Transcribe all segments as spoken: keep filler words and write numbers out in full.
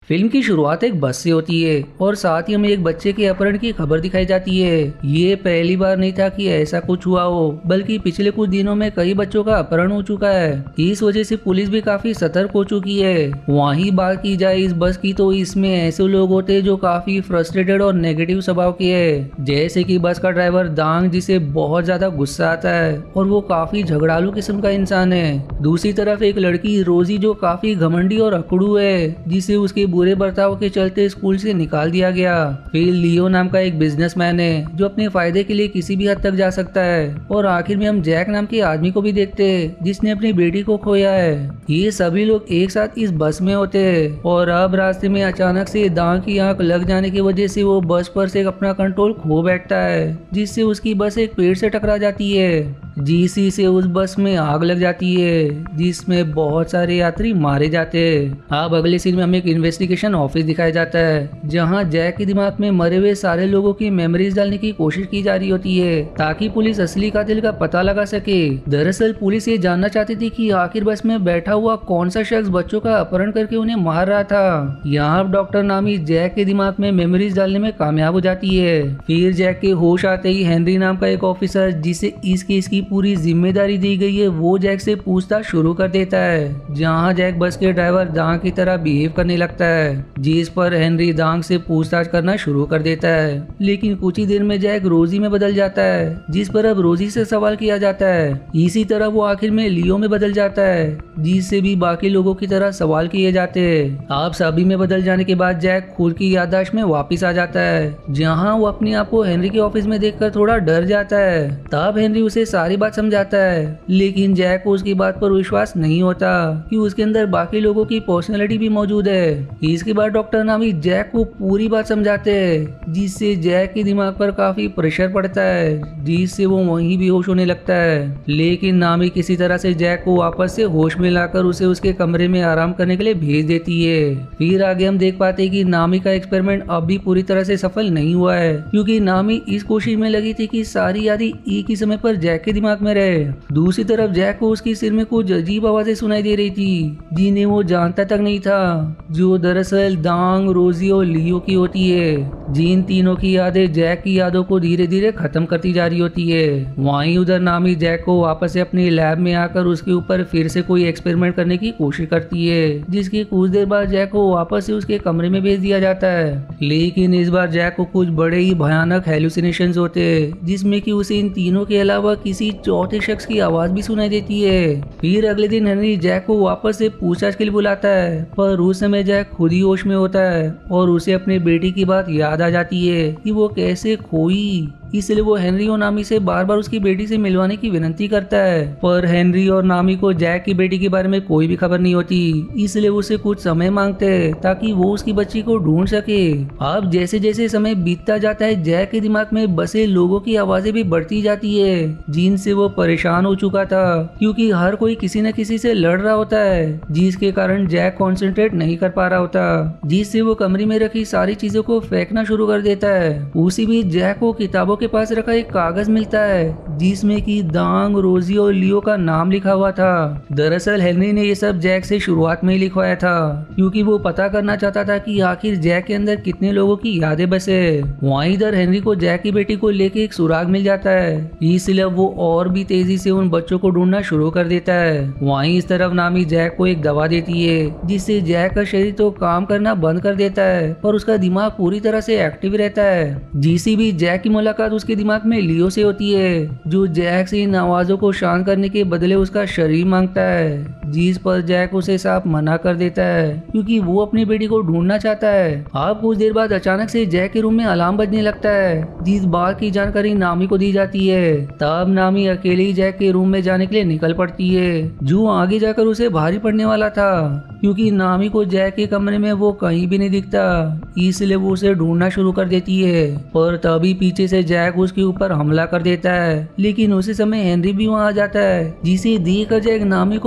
Film की शुरुआत एक बस से होती है और साथ ही हमें एक बच्चे के अपहरण की खबर दिखाई जाती है। ये पहली बार नहीं था कि ऐसा कुछ हुआ हो, बल्कि पिछले कुछ दिनों में कई बच्चों का अपहरण हो चुका है। इस वजह से पुलिस भी काफी सतर्क हो चुकी है। वहीं बात की जाए इस बस की, तो इसमें ऐसे लोग होते हैं जो काफी फ्रस्ट्रेटेड और नेगेटिव स्वभाव के हैं। जैसे कि बस का ड्राइवर दांग, जिसे बहुत ज्यादा गुस्सा आता है और वो काफी झगड़ालू किस्म का इंसान है। दूसरी तरफ एक लड़की रोजी, जो काफी घमंडी और अकड़ू है, जिसे उसके बुरे बर्ताव के चलते स्कूल से निकाल दिया गया। फिर लियो नाम का एक बिजनेसमैन है जो अपने फायदे के लिए किसी भी हद तक जा सकता है। और आखिर में हम जैक नाम के आदमी को भी देखते हैं जिसने अपनी बेटी को खोया है। ये सभी लोग एक साथ इस बस में होते हैं और अब रास्ते में अचानक से दांग की आंख लग जाने की वजह से वो बस पर से अपना कंट्रोल खो बैठता है, जिससे उसकी बस एक पेड़ से टकरा जाती है। जीसी से उस बस में आग लग जाती है जिसमें बहुत सारे यात्री मारे जाते हैं। अब अगले सीन में हमें एक इन्वेस्टिगेशन ऑफिस दिखाया जाता है जहां जैक के दिमाग में मरे हुए सारे लोगों की मेमोरीज डालने की कोशिश की जा रही होती है ताकि पुलिस असली कातिल का पता लगा सके। दरअसल पुलिस ये जानना चाहती थी कि आखिर बस में बैठा हुआ कौन सा शख्स बच्चों का अपहरण करके उन्हें मार रहा था। यहाँ डॉक्टर नामी जैक के दिमाग में मेमोरीज डालने में कामयाब हो जाती है। फिर जैक के होश आते ही हेनरी नाम का एक ऑफिसर, जिसे इस केस की पूरी जिम्मेदारी दी गई है, वो जैक से पूछताछ शुरू कर देता है। जहां जैक बस के ड्राइवर दांग की तरह बिहेव करने लगता है, जिस पर हेनरी दांग से पूछताछ करना शुरू कर देता है। लेकिन कुछ ही देर में जैक रोजी में बदल जाता है, जिस पर अब रोजी से सवाल किया जाता है। इसी तरह वो आखिर में लियो में बदल जाता है, जिससे भी बाकी लोगों की तरह सवाल किए जाते हैं। आप सभी में बदल जाने के बाद जैक खुद की याददाश्त में वापिस आ जाता है, जहाँ वो अपने आप को हेनरी के ऑफिस में देखकर थोड़ा डर जाता है। तब हेनरी उसे सारी बात समझाता है, लेकिन जैक को उसकी बात पर विश्वास नहीं होता कि उसके अंदर बाकी लोगों की पर्सनैलिटी भी मौजूद है। इसके बाद डॉक्टर नामी जैक को पूरी बात समझाते हैं, जिससे जैक के दिमाग पर काफी प्रेशर पड़ता है, जिससे वो वहीं बेहोश होने लगता है। लेकिन नामी किसी तरह से जैक को वापस से होश में लाकर उसे उसके कमरे में आराम करने के लिए भेज देती है। फिर आगे हम देख पाते हैं कि नामी का एक्सपेरिमेंट अब भी पूरी तरह से सफल नहीं हुआ है, क्योंकि नामी इस कोशिश में लगी थी कि सारी यादें एक ही समय पर जैक के दिमाग में रहे। दूसरी तरफ जैक को उसके सिर में कुछ अजीब आवाजें सुनाई दे रही थी, जिन्हें वो जानता तक नहीं था, जो दरअसल दांग, रोजी और लियो की होती है। जिन तीनों की यादें जैक की यादों को धीरे धीरे खत्म करती जा रही होती है। वहीं उधर नामी जैक को वापस से अपनी लैब में आकर उसके ऊपर फिर से कोई एक्सपेरिमेंट करने की कोशिश करती है, जिसके कुछ देर बाद जैक को वापस से उसके कमरे में भेज दिया जाता है। लेकिन इस बार जैक को कुछ बड़े ही भयानक हेलुसिनेशंस होते हैं, जिसमें कि उसे इन तीनों के अलावा किसी चौथे शख्स की आवाज भी सुनाई देती है। फिर अगले दिन हेनरी जैक को वापस से पूछताछ के लिए बुलाता है, पर उस समय जैक खुद ही होश में होता है और उसे अपने बेटी की बात याद आ जाती है कि वो कैसे खोई। इसलिए वो हेनरी और नामी से बार बार उसकी बेटी से मिलवाने की विनती करता है, पर हेनरी और नामी को जैक की बेटी के बारे में कोई भी खबर नहीं होती, इसलिए वो उसे कुछ समय मांगते हैं ताकि वो उसकी बच्ची को ढूंढ सके। अब जैसे जैसे समय बीतता जाता है, जैक के दिमाग में बसे लोगों की आवाजें भी बढ़ती जाती है, जिनसे वो परेशान हो चुका था, क्योंकि हर कोई किसी न किसी से लड़ रहा होता है, जिसके कारण जैक कॉन्सेंट्रेट नहीं कर पा रहा होता, जिससे वो कमरे में रखी सारी चीजों को फेंकना शुरू कर देता है। उसी बीच जैक को किताबों के पास रखा एक कागज मिलता है, जिसमें कि दांग, रोजी और लियो का नाम लिखा हुआ था। दरअसल हेनरी ने ये सब जैक से शुरुआत में ही लिखवाया था, क्योंकि वो पता करना चाहता था कि आखिर जैक के अंदर कितने लोगों की यादें बसे। वहीं इधर हेनरी को जैक की बेटी को लेके एक सुराग मिल जाता है, इसलिए वो और भी तेजी से उन बच्चों को ढूंढना शुरू कर देता है। वहीं इस तरफ नामी जैक को एक दवा देती है, जिससे जैक का शरीर तो काम करना बंद कर देता है, पर उसका दिमाग पूरी तरह से एक्टिव रहता है। जिसी भी जैक की मुलाकात उसके दिमाग में लियो से होती है, जो जैक से इन आवाजों को शांत करने के बदले उसका शरीर मांगता है, जिस पर जैक उसे साफ मना कर देता है, क्योंकि वो अपनी बेटी को ढूंढना चाहता है। अब कुछ देर बाद अचानक से जैक के रूम में अलार्म बजने लगता है, जिस बात की जानकारी नामी को दी जाती है। तब नामी अकेले ही जैक के रूम में जाने के लिए निकल पड़ती है, जो आगे जाकर उसे भारी पड़ने वाला था, क्योंकि नामी को जैक के कमरे में वो कहीं भी नहीं दिखता, इसलिए वो उसे ढूंढना शुरू कर देती है। पर तभी पीछे से जैक उसके ऊपर हमला कर देता है, लेकिन उसी समय हेनरी भी वहां आ जाता है, जिसे देखकर जैक नामी को मोहरा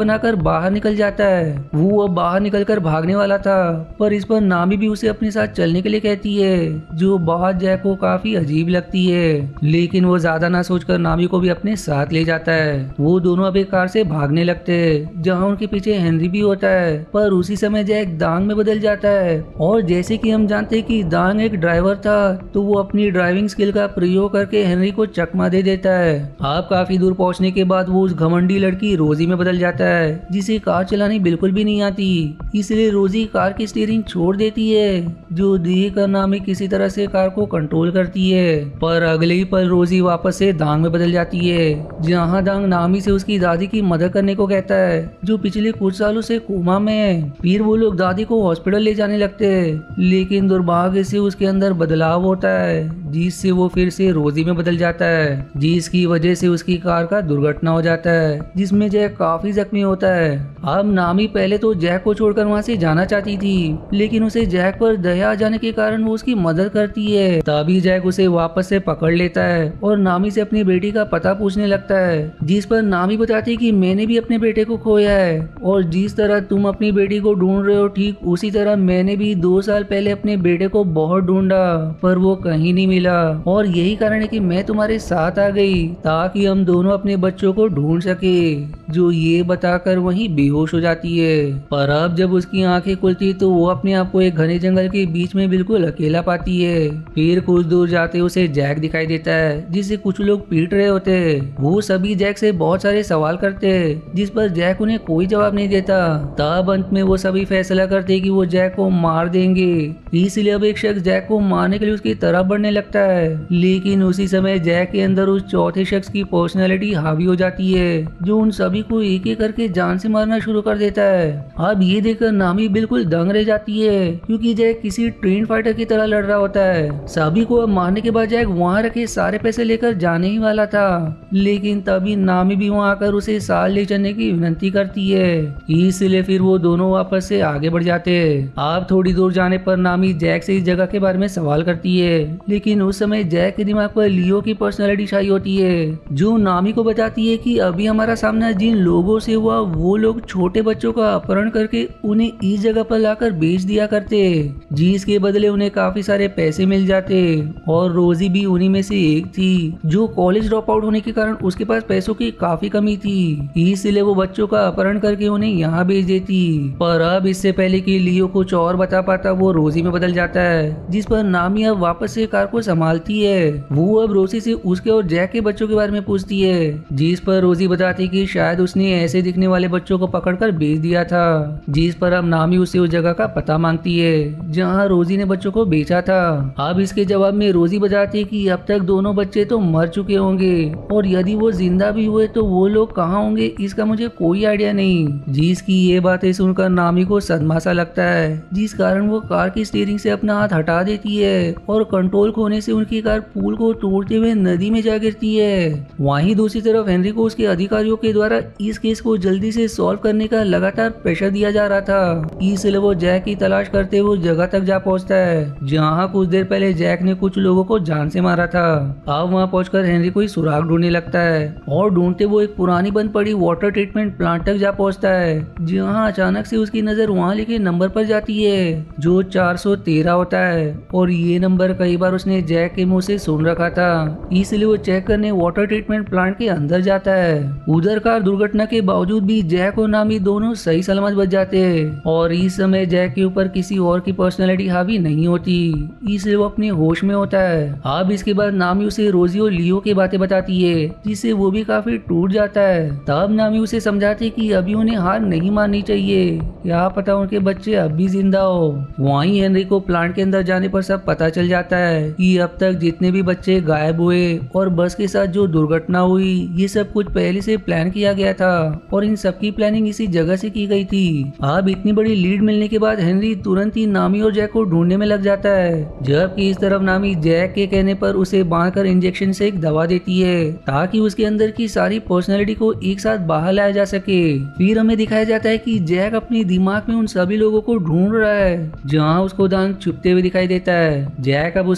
बनाकर बाहर निकल जाता है। वो अब बाहर निकलकर भागने वाला था, पर इस पर नामी भी उसे अपने साथ चलने के लिए कहती है, जो बात जैक को काफी अजीब लगती है। लेकिन वो ज्यादा ना सोचकर नामी को भी अपने साथ ले जाता है। वो दोनों अब एक कार से भागने लगते हैं, जहाँ उनके पीछे हेनरी भी होता है। पर उसी समय जैक दांग में बदल जाता है, और जैसे कि हम जानते हैं कि दांग एक ड्राइवर था, तो वो अपनी ड्राइविंग स्किल का प्रयोग करके हेनरी को चकमा दे देता है। अब काफी दूर पहुंचने के बाद वो उस घमंडी लड़की रोजी में बदल जाता है, जिसे कार चलानी बिल्कुल भी नहीं आती। इसलिए रोजी कार की स्टीयरिंग छोड़ देती है, जो देख कर नामी किसी तरह से कार को कंट्रोल करती है। पर अगले ही पल रोजी वापस से दांग में बदल जाती है, जहाँ दांग नामी से उसकी दादी की मदद करने को कहता है, जो पिछले कुछ सालों से कोमा में है। फिर वो लोग दादी को हॉस्पिटल ले जाने लगते हैं, लेकिन दुर्भाग्य से उसके अंदर बदलाव होता है, जिससे वो फिर से रोजी में बदल जाता है, जिसकी वजह से उसकी कार का दुर्घटना हो जाता है, जिसमें जैक काफी जख्मी होता है। अब नामी पहले तो जैक को छोड़कर वहाँ से जाना चाहती थी, लेकिन उसे जैक पर दया आ जाने के कारण वो उसकी मदद करती है। तभी जैक उसे वापस से पकड़ लेता है और नामी से अपनी बेटी का पता पूछने लगता है, जिस पर नामी बताती कि मैंने भी अपने बेटे को खोया है, और जिस तरह तुम अपनी बेटी को ढूंढ रहे हो, ठीक उसी तरह मैंने भी दो साल पहले अपने बेटे को बहुत ढूंढा, पर वो कहीं नहीं मिला, और यही कारण है कि मैं तुम्हारे साथ आ गई, ताकि हम दोनों अपने बच्चों को ढूंढ सके। जो ये बताकर वहीं बेहोश हो जाती है। पर अब जब उसकी आंखें खुलती तो वो अपने आप को एक घने जंगल के बीच में बिल्कुल अकेला पाती है। फिर कुछ दूर जाते उसे जैक दिखाई देता है, जिसे कुछ लोग पीट रहे होते हैं। वो सभी जैक से बहुत सारे सवाल करते हैं, जिस पर जैक उन्हें कोई जवाब नहीं देता। तब अंत में वो सभी फैसला करते कि वो जैक को मार देंगे। इसलिए अब एक शख्स जैक को मारने के लिए उसकी तरफ बढ़ने लगता है, लेकिन उसी समय जैक के अंदर उस चौथे शख्स की पर्सनैलिटी हावी हो जाती है, जो उन सभी को एक एक करके जान से मारना शुरू कर देता है। अब ये देखकर नामी बिल्कुल दंग रह जाती है, क्योंकि जैक किसी ट्रेन फाइटर की तरह लड़ रहा होता है। सभी को अब मारने के बाद जैक वहाँ रखे सारे पैसे लेकर जाने ही वाला था, लेकिन तभी नामी भी वहाँ आकर उसे साथ ले चलने की विनती करती है। इसलिए फिर वो दोनों वापस से आगे बढ़ जाते हैं। अब थोड़ी दूर जाने पर नामी जैक से इस जगह के बारे में सवाल करती है, लेकिन उस समय जैक के दिमाग पर लियो की पर्सनैलिटी छाई होती है, जो नामी को बताती है कि अभी हमारा सामना जिन लोगों से हुआ, वो लोग छोटे बच्चों का अपहरण करके उन्हें इस जगह पर लाकर बेच दिया करते, जिसके बदले उन्हें काफी सारे पैसे मिल जाते। और रोजी भी उन्हीं में से एक थी, जो कॉलेज ड्रॉप आउट होने के कारण उसके पास पैसों की काफी कमी थी, इसलिए वो बच्चों का अपहरण करके उन्हें यहाँ भेज देती। पर अब इससे पहले कि लियो कुछ और बता पाता, वो रोजी में बदल जाता है, जिस पर नामी अब वापस से कार को संभालती है। वो अब रोजी से उसके और जैक के बच्चों के बारे में पूछती है, जिस पर रोजी बताती कि शायद उसने ऐसे दिखने वाले बच्चों को पकड़कर बेच दिया था। जिस पर अब नामी उसे उस जगह का पता मांगती है, जहाँ रोजी ने बच्चों को बेचा था। अब इसके जवाब में रोजी बताती है कि अब तक दोनों बच्चे तो मर चुके होंगे, और यदि वो जिंदा भी हुए तो वो लोग कहाँ होंगे इसका मुझे कोई आइडिया नहीं। जिसकी ये बातें सुनकर नामी को सदमा सा लगता है, जिस कारण वो कार की स्टीयरिंग से अपना हाथ हटा देती है, और कंट्रोल खोने से उनकी कार पुल को तोड़ते हुए नदी में जा गिरती है। वहीं दूसरी तरफ हेनरी को उसके अधिकारियों के द्वारा इस केस को जल्दी से सॉल्व करने का लगातार प्रेशर दिया जा रहा था, इसलिए वो जैक की तलाश करते हुए उस जगह तक जा पहुंचता है, जहां कुछ देर पहले जैक ने कुछ लोगों को जान से मारा था। अब वहां पहुंचकर हेनरी कोई सुराग ढूंढने लगता है, और ढूंढते वो एक पुरानी बंद पड़ी वाटर ट्रीटमेंट प्लांट तक जा पहुंचता है, जहां अचानक से उसकी नजर वहां लिखे नंबर पर जाती है, जो चार सौ तेरह होता है। और ये नंबर कई बार उसने जैक के मुंह से सुन रखा था, इसलिए वो चेक करने वाटर ट्रीटमेंट प्लांट के अंदर जाता है। उधर कार दुर्घटना के बावजूद भी जैक और नामी दोनों सही सलामत बच जाते हैं, और इस समय जैक के ऊपर किसी और की पर्सनैलिटी हावी नहीं होती, इसलिए वो अपने होश में होता है। अब इसके बाद नामी उसे रोजी और लियो की बातें बताती है, जिससे वो भी काफी टूट जाता है। तब नामी उसे समझाती कि अभी उन्हें हार नहीं माननी चाहिए, क्या पता उनके बच्चे अब भी जिंदा हो। वहीं हेनरी को प्लांट के अंदर जाने पर सब पता चल जाता है कि अब तक जितने भी बच्चे गायब हुए और बस के साथ जो दुर्घटना हुई, ये सब कुछ पहले से प्लान किया गया था, और इन सबकी प्लानिंग इसी जगह से की गई थी। अब इतनी बड़ी लीड मिलने के बाद हेनरी तुरंत ही नामी और जैक को ढूंढने में लग जाता है, जबकि इस तरफ नामी जैक के कहने पर उसे बांधकर इंजेक्शन से एक दवा देती है, ताकि उसके अंदर की सारी पर्सनैलिटी को एक साथ बाहर लाया जा सके। फिर हमें दिखाया जाता है कि जैक अपने दिमाग में उन सभी लोगों को ढूंढ रहा है, जहाँ उसको दांत छुपते हुए दिखाई देता है। जैक अब उसके पास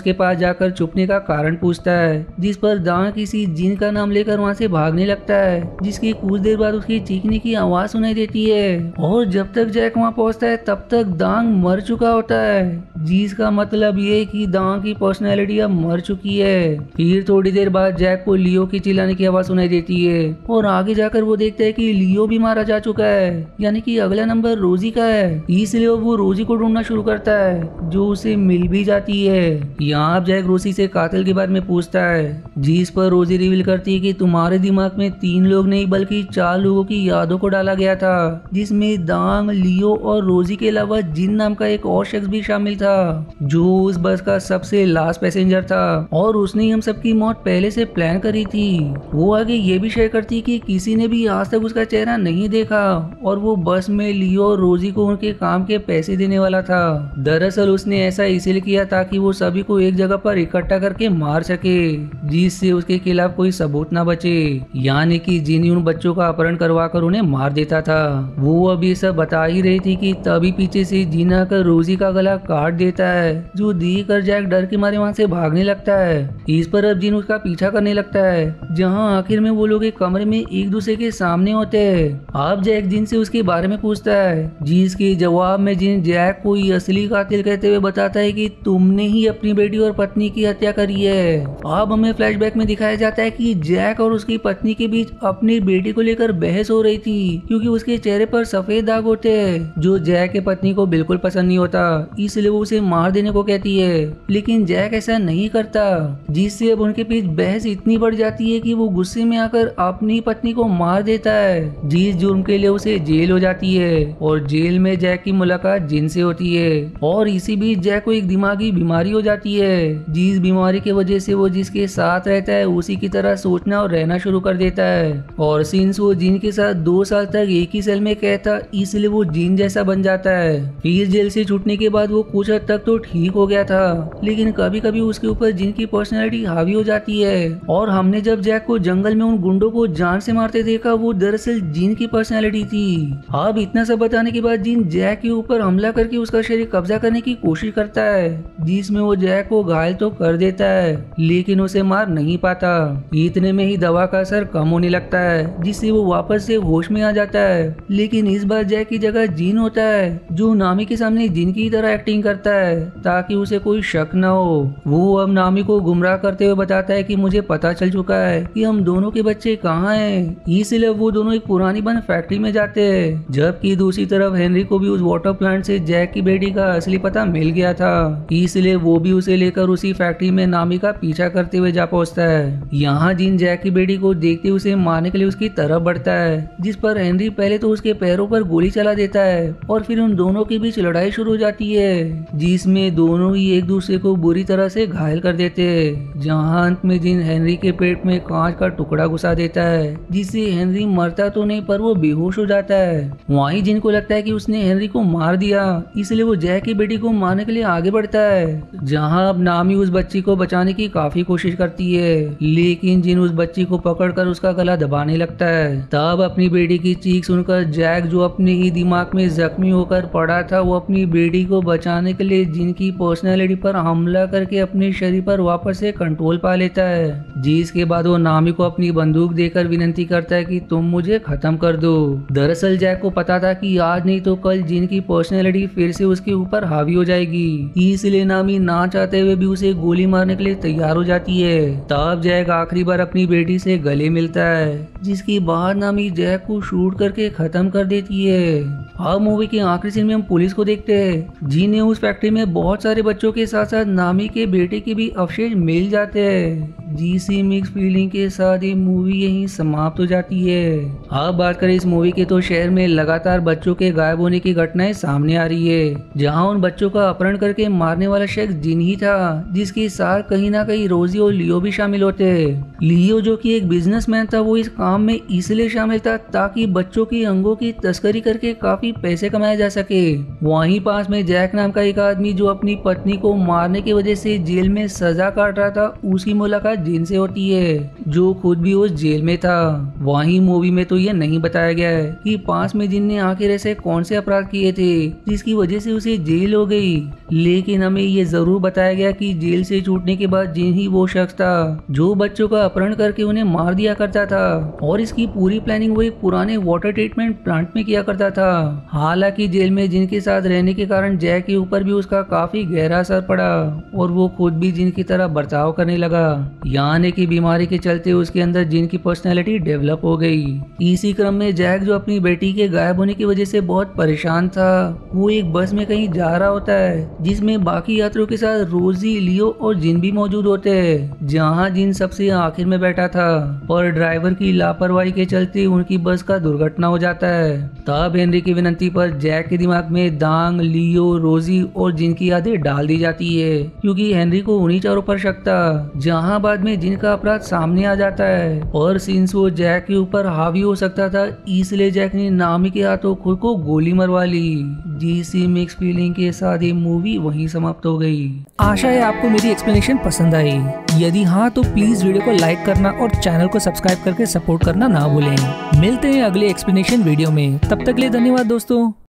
जाकर छुपने का कारण पूछता है, जिस पर दांग किसी जिन का नाम लेकर वहाँ से भागने लगता है, जिसकी कुछ देर बाद उसकी चीखने की आवाज सुनाई देती है। और जब तक जैक वहाँ पहुँचता है तब तक दांग मर चुका होता है, जिसका मतलब ये कि दांग की पर्सनैलिटी अब मर चुकी है। फिर थोड़ी देर बाद जैक को लियो की चिल्लाने की आवाज सुनाई देती है और आगे जाकर वो देखता है कि लियो भी मारा जा चुका है, यानी कि अगला नंबर रोजी का है। इसलिए वो रोजी को ढूंढना शुरू करता है, जो उसे मिल भी जाती है। यहाँ जैक रोजी से कातिल के बारे में पूछता है, जिस पर रोजी रिवील करती है कि तुम्हारे दिमाग में तीन लोग नहीं बल्कि चार लोगों की यादों को डाला गया था, जिसमें दांग, लियो और रोजी के अलावा जिन नाम का एक और शख्स भी शामिल था, जो उस बस का सबसे लास्ट पैसेंजर था और उसने हम सबकी मौत पहले से प्लान करी थी। वो आगे ये भी शेयर करती कि किसी ने भी आज तक उसका चेहरा नहीं देखा और वो बस में लियो और रोजी को उनके काम के पैसे देने वाला था। दरअसल उसने ऐसा इसलिए किया ताकि वो सभी को एक जगह पर इकट्ठा करके मार सके, जिससे उसके खिलाफ कोई सबूत ना बचे, यानी कि जिन उन बच्चों का अपहरण करवा कर उन्हें मार देता था। वो अभी सब बता ही रही थी कि तभी पीछे से जिन आकर रोजी का गला काट देता है, जो देख कर जैक डर के मारे वहाँ से भागने लगता है। इस पर अब जिन उसका पीछा करने लगता है, जहाँ आखिर में वो लोग एक कमरे में एक दूसरे के सामने होते हैं। अब जैक जिन से उसके बारे में पूछता है, जिसके जवाब में जिन जैक को असली कातिल कहते हुए बताता है कि तुमने ही अपनी बेटी और पत्नी की हत्या करी है। अब हमें फ्लैशबैक में दिखाया जाता है कि जैक और उसकी पत्नी के बीच अपनी बेटी को लेकर बहस हो रही थी, क्योंकि उसके चेहरे पर सफेद दाग होते हैं, जो जैक के पत्नी को बिल्कुल पसंद नहीं होता, इसलिए वो उसे मार देने को कहती है। लेकिन जैक ऐसा नहीं करता, जिससे अब उनके बीच बहस इतनी बढ़ जाती है कि वो गुस्से में आकर अपनी पत्नी को मार देता है, जिस जुर्म के लिए उसे जेल हो जाती है। और जेल में जैक की मुलाकात जिन से होती है और इसी बीच जैक को एक दिमागी बीमारी हो जाती है, जिस बीमारी की वजह से वो जिसके साथ रहता है उसी की तरह सोचना और रहना शुरू कर देता है। और सिंस वो जिन के साथ दो साल तक एक ही सेल में कहता, इसलिए वो जिन जैसा बन जाता है। फिर जेल से छूटने के बाद वो कुछ हद तक तो ठीक हो गया था, लेकिन कभी कभी उसके ऊपर जिन की पर्सनैलिटी हावी हो जाती है। और हमने जब जैक को जंगल में उन गुंडों को जान से मारते देखा, वो दरअसल जिन की पर्सनैलिटी थी। अब इतना सब बताने के बाद जिन जैक के ऊपर हमला करके उसका शरीर कब्जा करने की कोशिश करता है, जिसमें वो जैक को घायल तो कर देता है, लेकिन उसे मार नहीं पाता। इतने में ही दवा का असर कम होने लगता है, जिससे वो वापस से होश में आ जाता है। लेकिन इस बार जैक की जगह जिन होता है, जो नामी के सामने जिन की तरह एक्टिंग करता है ताकि उसे कोई शक न हो। वो अब नामी को गुमराह करते हुए बताता है कि मुझे पता चल चुका है कि हम दोनों के बच्चे कहाँ हैं, इसलिए वो दोनों एक पुरानी बंद फैक्ट्री में जाते हैं। जबकि दूसरी तरफ हेनरी को भी उस वाटर प्लांट से जैक की बेटी का असली पता मिल गया था, इसलिए वो भी उसे लेकर उसी फैक्ट्री में नामी का पीछा करते हुए जा पहुंचता है। यहाँ जिन जैक की बेटी को देखते उसे मारने के लिए उसकी तरफ बढ़ता है, जिस पर हेनरी पहले तो उसके पैरों पर गोली चला देता है और फिर उन दोनों के बीच लड़ाई शुरू हो जाती है, जिसमें दोनों ही एक दूसरे को बुरी तरह से घायल कर देते हैं। जहाँ अंत में जिन हेनरी के पेट में कांच का टुकड़ा घुसा देता है, जिससे हेनरी मरता तो नहीं पर वो बेहोश हो जाता है। वहीं जिनको लगता है कि उसने हेनरी को मार दिया, इसलिए वो जैक की बेटी को मारने के लिए आगे बढ़ता है। जहां अब नामी उस बच्ची को बचाने की काफी कोशिश करती है, लेकिन जिन उस बच्ची को पकड़कर उसका गला दबाने लगता है। तब अपनी बेटी की चीख सुनकर जैक, जो अपने ही दिमाग में जख्मी होकर पड़ा था, वो अपनी बेटी को बचाने के लिए जिनकी पर्सनैलिटी पर हमला करके अपने शरीर पर वापस से कंट्रोल पा लेता है, जिसके बाद वो नामी को अपनी बंदूक देकर विनती करता है कि तुम मुझे खत्म कर दो। दरअसल जैक को पता था कि आज नहीं तो कल जिन की पर्सनैलिटी फिर से उसके ऊपर हावी हो जाएगी, इसलिए नामी ना चाहते हुए भी उसे गोली मारने के लिए तैयार हो जाती है। तब जैक आखिरी बार अपनी बेटी से गले मिलता है, जिसके बाद नामी जैक को शूट करके खत्म कर देती है। अब मूवी के आखिरी सीन में हम पुलिस को देखते हैं, जिन्हें उस फैक्ट्री में बहुत सारे बच्चों के साथ साथ नामी के बेटे के भी अवशेष मिल जाते हैं। जिसी मिक्स फीलिंग के साथ ये मूवी यहीं समाप्त हो जाती है। अब बात करें इस मूवी के, तो शहर में लगातार बच्चों के गायब होने की घटनाएं सामने आ रही है, जहां उन बच्चों का अपहरण करके मारने वाला शख्स जिन ही था, जिसके साथ कहीं ना कहीं रोजी और लियो भी शामिल होते हैं। लियो, जो कि एक बिजनेसमैन था, वो इस काम में इसलिए शामिल था ताकि बच्चों के अंगों की तस्करी करके काफी पैसे कमाए जा सके। वहीं पास में जैक नाम का एक आदमी, जो अपनी पत्नी को मारने की वजह से जेल में सजा काट रहा था, उसकी मुलाकात जिन से होती है, जो खुद भी उस जेल में था। वहीं मूवी में तो ये नहीं बताया गया है कि पास में जिन ने आखिर ऐसे कौन से अपराध किए थे जिसकी वजह से उसे जेल हो गई, लेकिन हमें ये जरूर बताया गया कि कि जेल से छूटने के बाद जिन ही वो शख्स था जो बच्चों का अपहरण करके उन्हें मार दिया करता था और इसकी पूरी प्लानिंग वो एक पुराने वाटर ट्रीटमेंट प्लांट में किया करता था। हालांकि जेल में जिन के साथ रहने के कारण जैक के ऊपर भी उसका काफी गहरा असर पड़ा और वो खुद भी जिन की तरह बर्ताव करने लगा। यानी कि बीमारी के चलते उसके अंदर जिन की पर्सनैलिटी डेवलप हो गई। इसी क्रम में जैक जो अपनी बेटी के गायब होने की वजह से बहुत परेशान था, वो एक बस में कहीं जा रहा होता है जिसमें बाकी यात्रियों के साथ रोजी, लियो और जिन भी मौजूद होते हैं, जहां जिन सबसे आखिर में बैठा था। पर ड्राइवर की लापरवाही के चलते उनकी बस का दुर्घटना हो जाता है। तब हेनरी की विनती पर जैक के दिमाग में दांग, लियो, रोजी और जिन की यादें डाल दी जाती है, क्योंकि हेनरी को उन्हीं चारों पर शक था जहां बाद में जिन का अपराध सामने आ जाता है। और सिंस वो जैक के ऊपर हावी हो सकता था, इसलिए जैक ने नामी के हाथों खुद को गोली मरवा ली। जीसी मिक्स फीलिंग के साथ ये मूवी वहीं समाप्त हो गई। आशा है आपको मेरी एक्सप्लेनेशन पसंद आई। यदि हाँ तो प्लीज वीडियो को लाइक करना और चैनल को सब्सक्राइब करके सपोर्ट करना ना भूलें। मिलते हैं अगले एक्सप्लेनेशन वीडियो में, तब तक के लिए धन्यवाद दोस्तों।